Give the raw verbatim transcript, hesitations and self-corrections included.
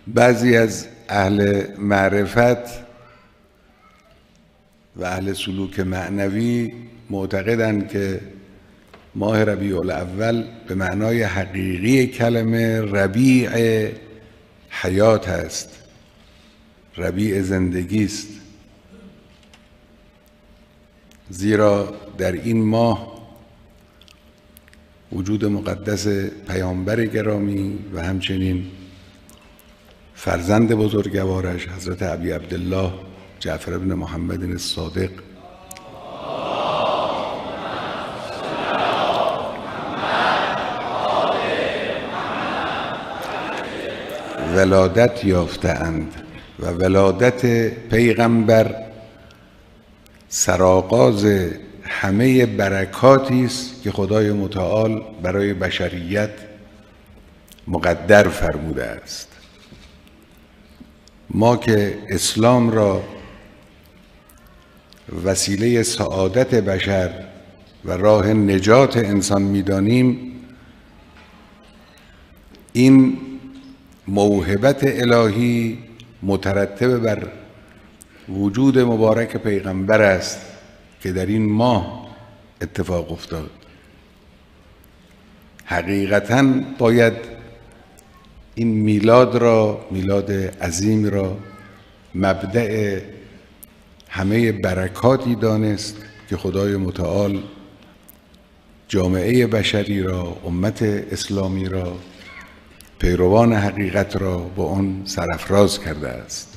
بعضی از اهل معرفت و اهل سلوک معنوی معتقدند که ماه ربیع الاول به معنای حقیقی کلمه ربیع حیات است، ربیع زندگی است، زیرا در این ماه وجود مقدس پیامبر گرامی و همچنین فرزند بزرگوارش حضرت ابی عبدالله جعفر بن محمد الصادق ولادت یافته‌اند و ولادت پیغمبر سرآغاز همه برکاتی است که خدای متعال برای بشریت مقدر فرموده است. ما که اسلام را وسیله سعادت بشر و راه نجات انسان می‌دانیم، این موهبت الهی مترتب بر وجود مبارک پیغمبر است که در این ماه اتفاق افتاد. حقیقتاً باید این میلاد را، میلاد عظیم را مبدأ همه برکاتی دانست که خدای متعال جامعه بشری را، امت اسلامی را، پیروان حقیقت را با آن سرافراز کرده است.